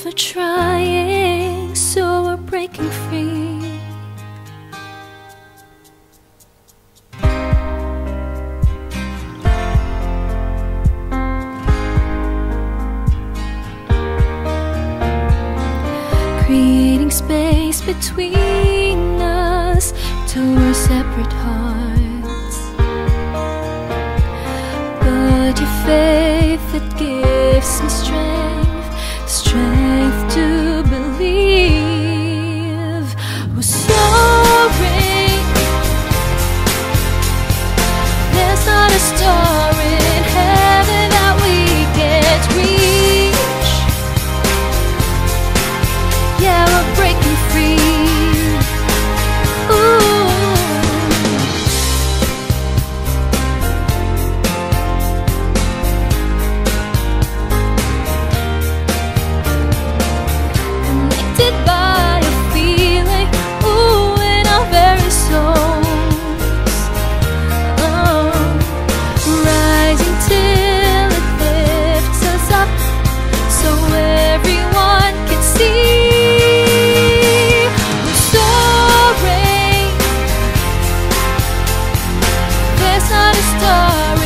for trying, so we're breaking free. Creating space between us till we're separate hearts. But your faith, it gives me strength to believe. We're soaring. There's not a star in heaven that we can't reach. Yeah, we're breaking free. Connected by a feeling, in our very souls. Rising till it lifts us up, so everyone can see. We're soaring. There's not a star